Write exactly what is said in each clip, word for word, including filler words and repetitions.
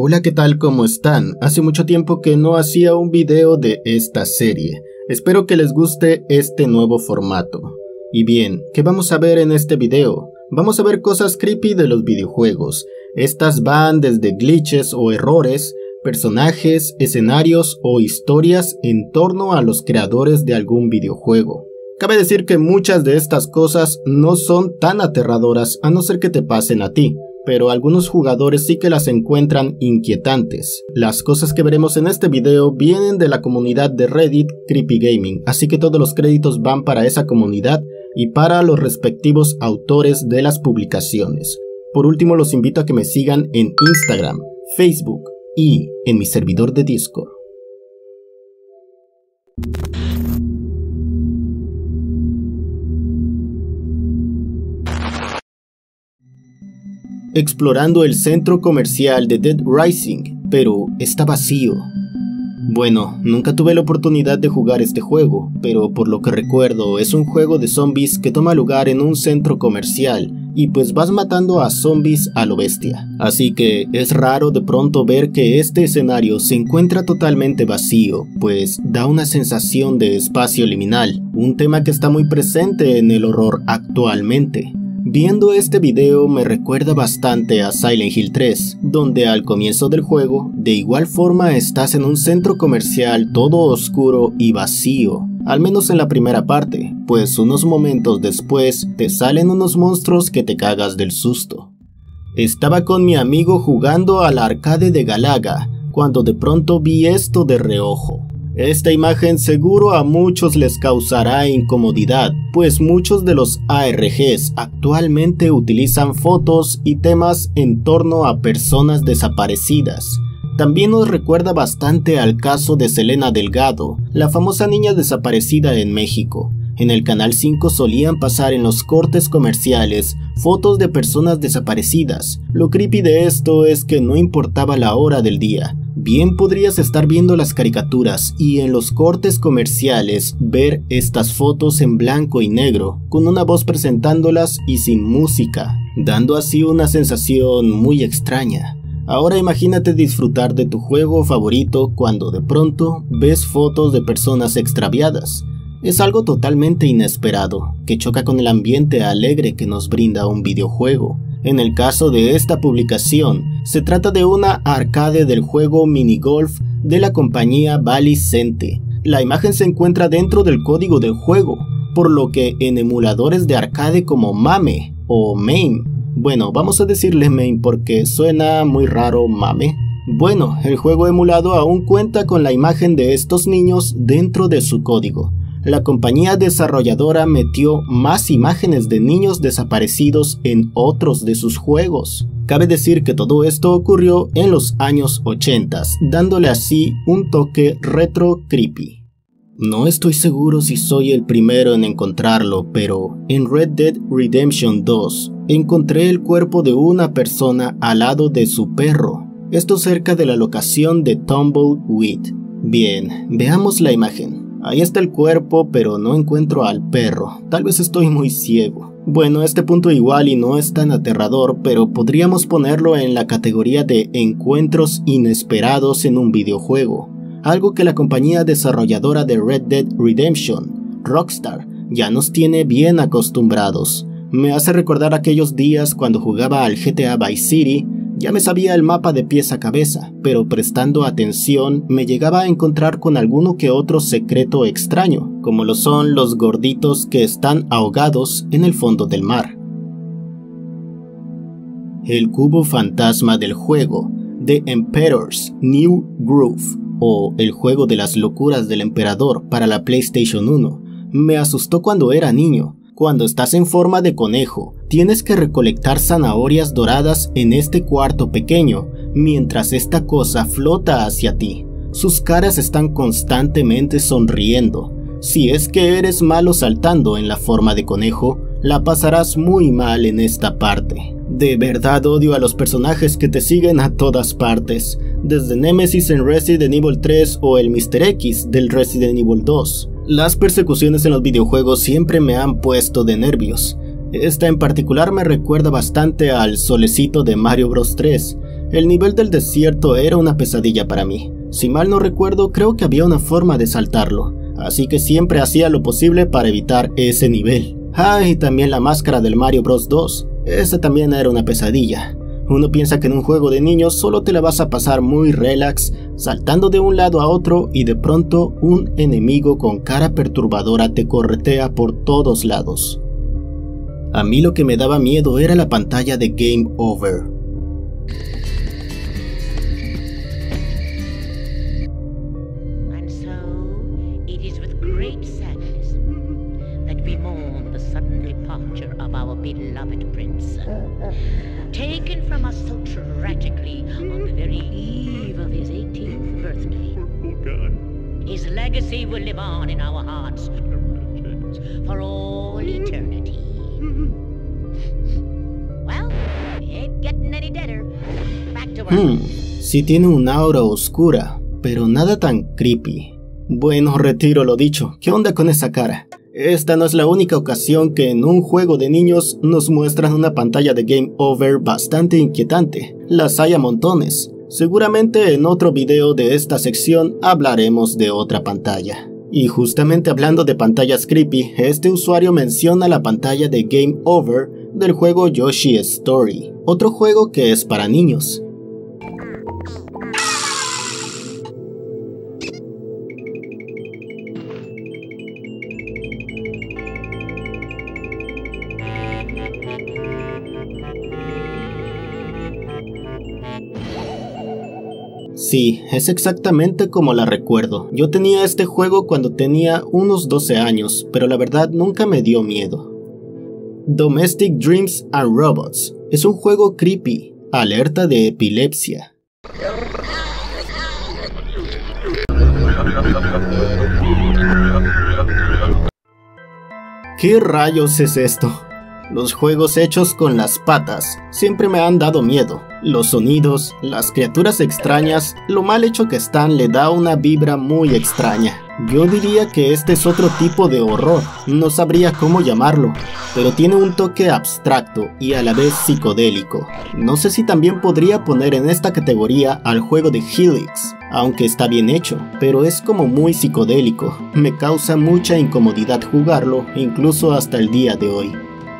Hola, ¿qué tal? ¿Cómo están? Hace mucho tiempo que no hacía un video de esta serie. Espero que les guste este nuevo formato. Y bien, ¿qué vamos a ver en este video? Vamos a ver cosas creepy de los videojuegos. Estas van desde glitches o errores, personajes, escenarios o historias en torno a los creadores de algún videojuego. Cabe decir que muchas de estas cosas no son tan aterradoras a no ser que te pasen a ti, pero algunos jugadores sí que las encuentran inquietantes. Las cosas que veremos en este video vienen de la comunidad de Reddit Creepy Gaming, así que todos los créditos van para esa comunidad y para los respectivos autores de las publicaciones. Por último, los invito a que me sigan en Instagram, Facebook y en mi servidor de Discord. Explorando el centro comercial de Dead Rising, pero está vacío. Bueno, nunca tuve la oportunidad de jugar este juego, pero por lo que recuerdo es un juego de zombies que toma lugar en un centro comercial y pues vas matando a zombies a lo bestia. Así que es raro de pronto ver que este escenario se encuentra totalmente vacío, pues da una sensación de espacio liminal, un tema que está muy presente en el horror actualmente. Viendo este video me recuerda bastante a Silent Hill tres, donde al comienzo del juego, de igual forma estás en un centro comercial todo oscuro y vacío, al menos en la primera parte, pues unos momentos después te salen unos monstruos que te cagas del susto. Estaba con mi amigo jugando al arcade de Galaga, cuando de pronto vi esto de reojo. Esta imagen seguro a muchos les causará incomodidad, pues muchos de los A R Gs actualmente utilizan fotos y temas en torno a personas desaparecidas. También nos recuerda bastante al caso de Selena Delgado, la famosa niña desaparecida en México. En el canal cinco solían pasar en los cortes comerciales fotos de personas desaparecidas. Lo creepy de esto es que no importaba la hora del día. Bien podrías estar viendo las caricaturas y en los cortes comerciales ver estas fotos en blanco y negro, con una voz presentándolas y sin música, dando así una sensación muy extraña. Ahora imagínate disfrutar de tu juego favorito cuando de pronto ves fotos de personas extraviadas. Es algo totalmente inesperado, que choca con el ambiente alegre que nos brinda un videojuego. En el caso de esta publicación, se trata de una arcade del juego Minigolf de la compañía Valicente. La imagen se encuentra dentro del código del juego, por lo que en emuladores de arcade como Mame o Mame, bueno, vamos a decirle Mame porque suena muy raro Mame. Bueno, el juego emulado aún cuenta con la imagen de estos niños dentro de su código. La compañía desarrolladora metió más imágenes de niños desaparecidos en otros de sus juegos. Cabe decir que todo esto ocurrió en los años ochenta, dándole así un toque retro creepy. No estoy seguro si soy el primero en encontrarlo, pero en Red Dead Redemption dos encontré el cuerpo de una persona al lado de su perro, esto cerca de la locación de Tumbleweed. Bien, veamos la imagen. Ahí está el cuerpo, pero no encuentro al perro. Tal vez estoy muy ciego. Bueno, este punto igual y no es tan aterrador, pero podríamos ponerlo en la categoría de encuentros inesperados en un videojuego. Algo que la compañía desarrolladora de Red Dead Redemption, Rockstar, ya nos tiene bien acostumbrados. Me hace recordar aquellos días cuando jugaba al G T A Vice City. Ya me sabía el mapa de pies a cabeza, pero prestando atención me llegaba a encontrar con alguno que otro secreto extraño, como lo son los gorditos que están ahogados en el fondo del mar. El cubo fantasma del juego, The Emperor's New Groove, o el juego de las locuras del emperador para la PlayStation uno, me asustó cuando era niño. Cuando estás en forma de conejo, tienes que recolectar zanahorias doradas en este cuarto pequeño, mientras esta cosa flota hacia ti. Sus caras están constantemente sonriendo. Si es que eres malo saltando en la forma de conejo, la pasarás muy mal en esta parte. De verdad odio a los personajes que te siguen a todas partes, desde Nemesis en Resident Evil tres o el míster X del Resident Evil dos. Las persecuciones en los videojuegos siempre me han puesto de nervios. Esta en particular me recuerda bastante al solecito de Mario Bros tres. El nivel del desierto era una pesadilla para mí. Si mal no recuerdo, creo que había una forma de saltarlo, así que siempre hacía lo posible para evitar ese nivel. Ah, y también la máscara del Mario Bros dos, esa también era una pesadilla. Uno piensa que en un juego de niños solo te la vas a pasar muy relax, saltando de un lado a otro y de pronto un enemigo con cara perturbadora te corretea por todos lados. A mí lo que me daba miedo era la pantalla de Game Over. And so, it is with great sadness that we mourn the sudden departure of our beloved prince. Taken from us so tragically on the very eve of his eighteenth birthday. His legacy will live on in our hearts for all eternity. Well, we ain't getting any deader. Back to work. Hmm, sí tiene un aura oscura, pero nada tan creepy. Bueno, retiro lo dicho. ¿Qué onda con esa cara? Esta no es la única ocasión que en un juego de niños nos muestran una pantalla de Game Over bastante inquietante. Las hay a montones. Seguramente en otro video de esta sección hablaremos de otra pantalla. Y justamente hablando de pantallas creepy, este usuario menciona la pantalla de Game Over del juego Yoshi's Story, otro juego que es para niños. Sí, es exactamente como la recuerdo. Yo tenía este juego cuando tenía unos doce años, pero la verdad nunca me dio miedo. Domestic Dreams and Robots es un juego creepy, alerta de epilepsia. ¿Qué rayos es esto? Los juegos hechos con las patas siempre me han dado miedo. Los sonidos, las criaturas extrañas, lo mal hecho que están le da una vibra muy extraña. Yo diría que este es otro tipo de horror, no sabría cómo llamarlo, pero tiene un toque abstracto y a la vez psicodélico. No sé si también podría poner en esta categoría al juego de Helix, aunque está bien hecho, pero es como muy psicodélico. Me causa mucha incomodidad jugarlo, incluso hasta el día de hoy.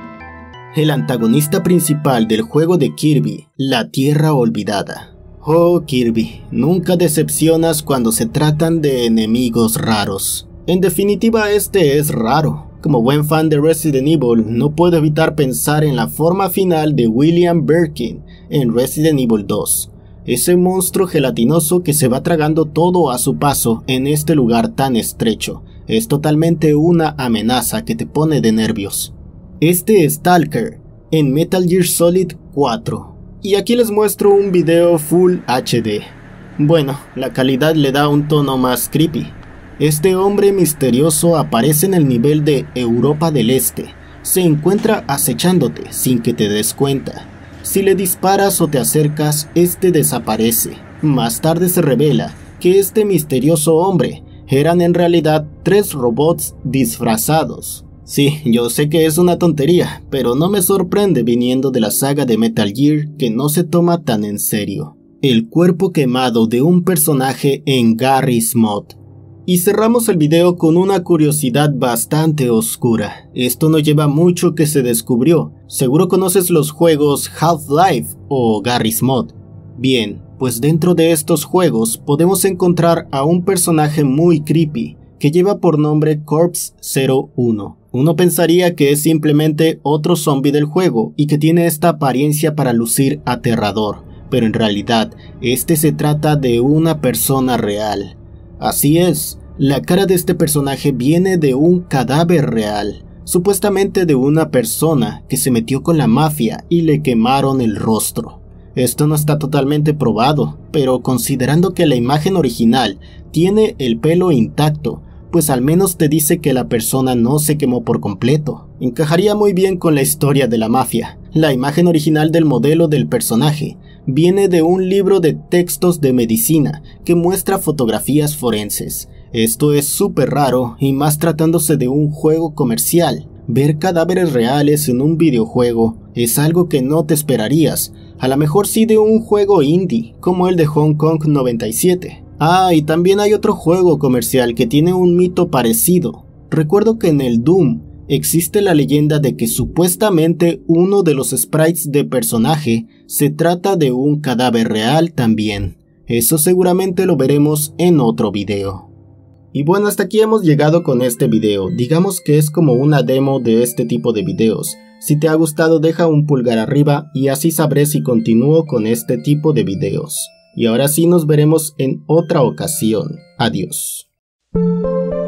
El antagonista principal del juego de Kirby, la Tierra Olvidada. Oh Kirby, nunca decepcionas cuando se tratan de enemigos raros. En definitiva este es raro. Como buen fan de Resident Evil, no puedo evitar pensar en la forma final de William Birkin en Resident Evil dos. Ese monstruo gelatinoso que se va tragando todo a su paso en este lugar tan estrecho. Es totalmente una amenaza que te pone de nervios. Este es Stalker en Metal Gear Solid cuatro. Y aquí les muestro un video Full H D. Bueno, la calidad le da un tono más creepy. Este hombre misterioso aparece en el nivel de Europa del Este. Se encuentra acechándote sin que te des cuenta. Si le disparas o te acercas, este desaparece. Más tarde se revela que este misterioso hombre eran en realidad tres robots disfrazados. Sí, yo sé que es una tontería, pero no me sorprende viniendo de la saga de Metal Gear que no se toma tan en serio. El cuerpo quemado de un personaje en Garry's Mod. Y cerramos el video con una curiosidad bastante oscura. Esto no lleva mucho que se descubrió. Seguro conoces los juegos Half-Life o Garry's Mod. Bien, pues dentro de estos juegos podemos encontrar a un personaje muy creepy que lleva por nombre Corpse cero uno. Uno pensaría que es simplemente otro zombie del juego y que tiene esta apariencia para lucir aterrador, pero en realidad este se trata de una persona real. Así es, la cara de este personaje viene de un cadáver real, supuestamente de una persona que se metió con la mafia y le quemaron el rostro. Esto no está totalmente probado, pero considerando que la imagen original tiene el pelo intacto, pues al menos te dice que la persona no se quemó por completo. Encajaría muy bien con la historia de la mafia. La imagen original del modelo del personaje viene de un libro de textos de medicina que muestra fotografías forenses. Esto es súper raro y más tratándose de un juego comercial. Ver cadáveres reales en un videojuego es algo que no te esperarías, A lo mejor sí de un juego indie, como el de Hong Kong noventa y siete. Ah, y también hay otro juego comercial que tiene un mito parecido. Recuerdo que en el Doom existe la leyenda de que supuestamente uno de los sprites de personaje se trata de un cadáver real también. Eso seguramente lo veremos en otro video. Y bueno, hasta aquí hemos llegado con este video. Digamos que es como una demo de este tipo de videos. Si te ha gustado, deja un pulgar arriba y así sabré si continúo con este tipo de videos. Y ahora sí nos veremos en otra ocasión. Adiós.